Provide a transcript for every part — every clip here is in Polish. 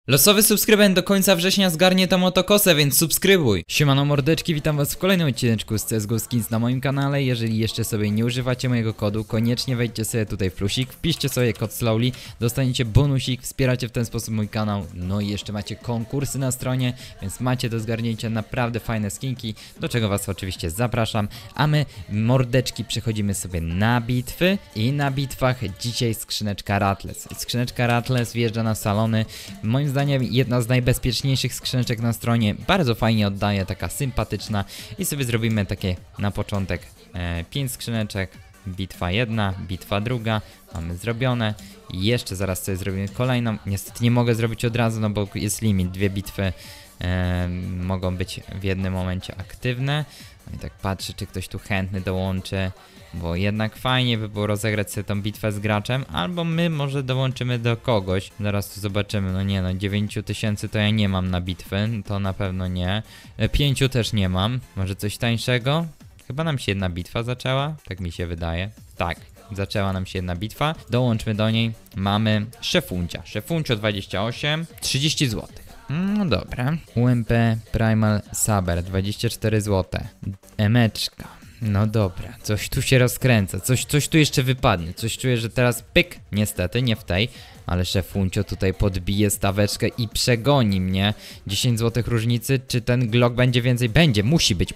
Losowy subskrybent do końca września zgarnie tam motokosę, więc subskrybuj! Siemano mordeczki, witam was w kolejnym odcineczku z CSGO Skins na moim kanale. Jeżeli jeszcze sobie nie używacie mojego kodu, koniecznie wejdźcie sobie tutaj w plusik, wpiszcie sobie kod SLOWLY, dostaniecie bonusik, wspieracie w ten sposób mój kanał. No i jeszcze macie konkursy na stronie, więc macie do zgarnięcia naprawdę fajne skinki, do czego was oczywiście zapraszam. A my, mordeczki, przechodzimy sobie na bitwy i na bitwach dzisiaj skrzyneczka Rattless. Skrzyneczka Rattless wjeżdża na salony. Moim zdaniem jedna z najbezpieczniejszych skrzyneczek na stronie, bardzo fajnie oddaje, taka sympatyczna i sobie zrobimy takie na początek 5 skrzyneczek, bitwa jedna, bitwa druga, mamy zrobione i jeszcze zaraz sobie zrobimy kolejną, niestety nie mogę zrobić od razu, no bo jest limit, dwie bitwy mogą być w jednym momencie aktywne. No i tak patrzę, czy ktoś tu chętny dołączy, bo jednak fajnie by było rozegrać sobie tą bitwę z graczem, albo my może dołączymy do kogoś. Zaraz tu zobaczymy, no nie no, 9000 to ja nie mam na bitwy, to na pewno nie. 5 też nie mam, może coś tańszego? Chyba nam się jedna bitwa zaczęła, tak mi się wydaje. Tak, zaczęła nam się jedna bitwa, dołączmy do niej, mamy Szefuncio 28, 30 zł. No dobra. UMP Primal Saber 24 zł. Emeczka. No dobra, coś tu się rozkręca, coś tu jeszcze wypadnie, coś czuję, że teraz pyk, niestety, nie w tej, ale Szefuncio tutaj podbije staweczkę i przegoni mnie. 10 zł różnicy, czy ten Glock będzie więcej? Będzie, musi być,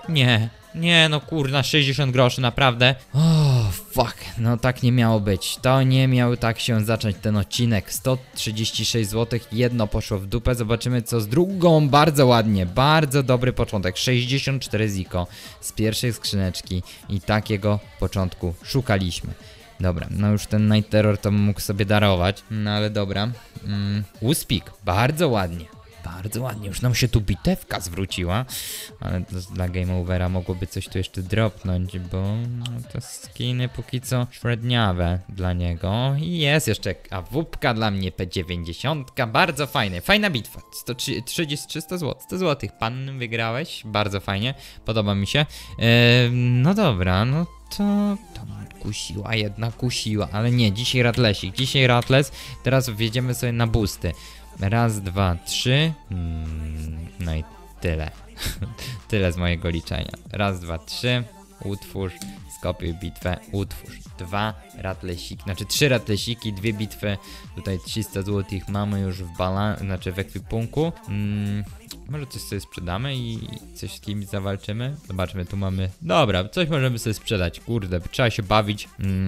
nie, no kurna, 60 groszy, naprawdę. Fuck, no tak nie miało być, to nie miał tak się zacząć ten odcinek. 136 zł, jedno poszło w dupę, zobaczymy co z drugą, bardzo ładnie, bardzo dobry początek, 64 ziko z pierwszej skrzyneczki i takiego początku szukaliśmy. Dobra, no już ten Night Terror to mógł sobie darować, no ale dobra. Uspik, bardzo ładnie. Bardzo ładnie, już nam się tu bitewka zwróciła, ale dla Game Overa mogłoby coś tu jeszcze dropnąć, bo to skiny póki co średniawe dla niego. I jest jeszcze AWP dla mnie, P90, bardzo fajne, fajna bitwa, 300 zł, 100 zł, pan wygrałeś, bardzo fajnie, podoba mi się. No dobra, no to kusiła, ale nie, dzisiaj Rattless, teraz wjedziemy sobie na boosty. Raz, dwa, trzy. No i tyle. Tyle z mojego liczenia. Raz, dwa, trzy. Utwórz. Skopiuj bitwę. Utwórz. 2 ratlesiki. Znaczy 3 ratlesiki, 2 bitwy. Tutaj 300 zł mamy już w ekwipunku. Może coś sobie sprzedamy i coś z kimś zawalczymy. Zobaczmy, tu mamy. Dobra, coś możemy sobie sprzedać. Kurde, trzeba się bawić.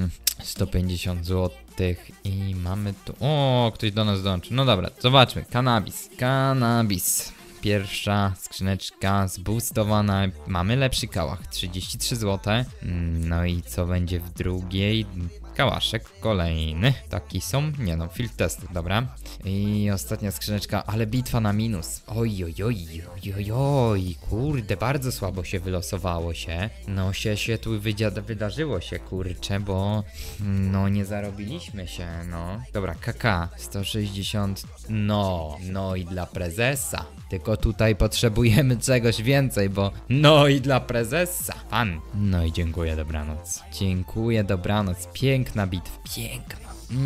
150 zł. I mamy tu. O, ktoś do nas dołączy. No dobra, zobaczmy. Cannabis. Pierwsza skrzyneczka zboostowana. Mamy lepszy kałach, 33 zł. No i co będzie w drugiej? Kałaszek kolejny. Taki są? Nie no, field test, dobra. I ostatnia skrzyneczka, ale bitwa na minus. Oj, kurde, bardzo słabo się wylosowało się. No się tu wydarzyło się, kurczę, bo no nie zarobiliśmy się, no. Dobra, KK 160, no i dla prezesa. Tylko tutaj potrzebujemy czegoś więcej, bo no i dla prezesa. Pan. No i dziękuję, dobranoc. Dziękuję, dobranoc. Piękna bitwa, piękna.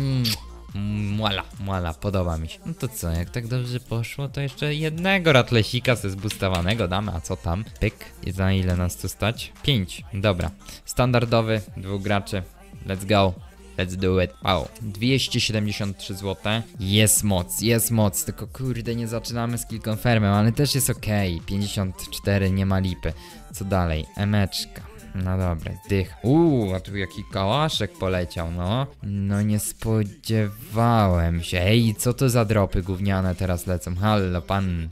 Muala, podoba mi się. No to co, jak tak dobrze poszło, to jeszcze jednego ratlesika ze zboostowanego damy, a co tam? Pyk. I za ile nas tu stać? 5, dobra. Standardowy, 2 graczy. Let's go. Let's do it. Wow, 273 zł. Jest moc, tylko kurde nie zaczynamy z killconfirmem, ale też jest ok. 54, nie ma lipy. Co dalej? Emeczka. No dobra, dych. A tu jaki kałaszek poleciał, no. No nie spodziewałem się. Ej, co to za dropy gówniane teraz lecą? Hallo, pan.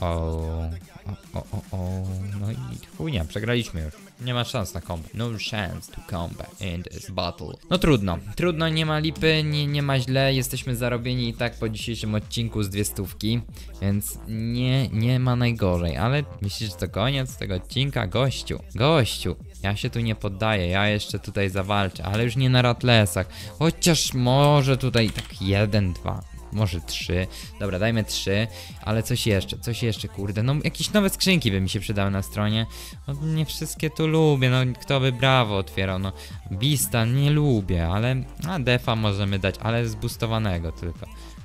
No i chujnia, przegraliśmy już. Nie ma szans na combat. No chance to combat in this battle. No trudno, nie ma lipy, nie ma źle. Jesteśmy zarobieni i tak po dzisiejszym odcinku z 200, więc nie ma najgorzej. Ale myślisz, że to koniec tego odcinka? Gościu, ja się tu nie poddaję, ja jeszcze tutaj zawalczę, ale już nie na Rattlesach. Chociaż może tutaj tak 1, 2. Może 3, dobra, dajmy 3, ale coś jeszcze, kurde, no jakieś nowe skrzynki by mi się przydały na stronie. No nie wszystkie tu lubię, no kto by brawo otwierał, no Beasta nie lubię, ale defa możemy dać, ale zboostowanego tylko.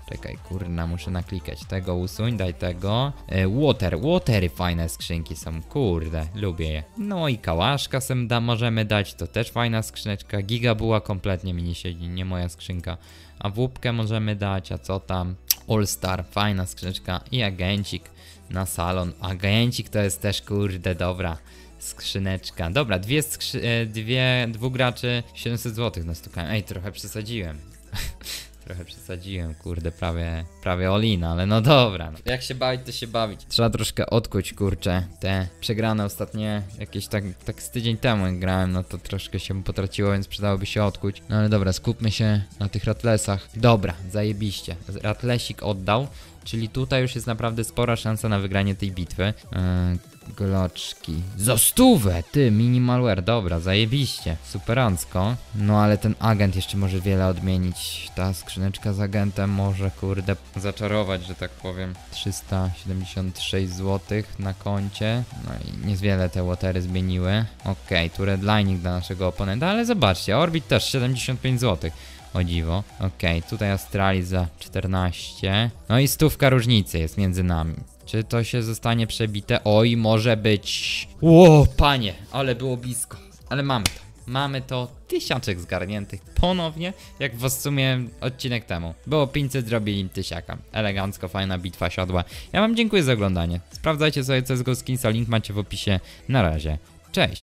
Czekaj, kurna, muszę naklikać. Tego usuń, daj tego. Watery fajne skrzynki są, kurde, lubię je. No i kałaszka możemy dać, to też fajna skrzyneczka. Giga była kompletnie mi nie siedzi, nie moja skrzynka. A wupkę możemy dać, a co tam? All Star, fajna skrzyneczka i agencik na salon. Agencik to jest też, kurde, dobra skrzyneczka. Dobra, dwóch graczy 700 zł nastukałem. Ej, trochę przesadziłem. Trochę przesadziłem, kurde, prawie all-in, ale no dobra. No. Jak się bawić, to się bawić. Trzeba troszkę odkuć, kurczę, te przegrane ostatnie, jakieś tak z tydzień temu jak grałem, no to troszkę się potraciło, więc przydałoby się odkuć. No ale dobra, skupmy się na tych ratlesach. Dobra, zajebiście. Ratlesik oddał, czyli tutaj już jest naprawdę spora szansa na wygranie tej bitwy. Gloczki. Za 100, ty, minimalware, dobra, zajebiście, superancko. No ale ten agent jeszcze może wiele odmienić. Ta skrzyneczka z agentem może, kurde, zaczarować, że tak powiem. 376 zł na koncie. No i niewiele te watery zmieniły. Okej, tu redlining dla naszego oponenta, ale zobaczcie, Orbit też 75 zł. O dziwo. Okej, tutaj Astralis za 14. No i 100 różnicy jest między nami. Czy to się zostanie przebite? Oj, może być. Ło, panie, ale było blisko. Ale mamy to. Mamy to. 1000 zgarniętych ponownie, jak w sumie odcinek temu. Było 500, zrobili 1000. Elegancko, fajna bitwa siodła. Ja wam dziękuję za oglądanie. Sprawdzajcie sobie CSGO Skinsa, link macie w opisie. Na razie. Cześć.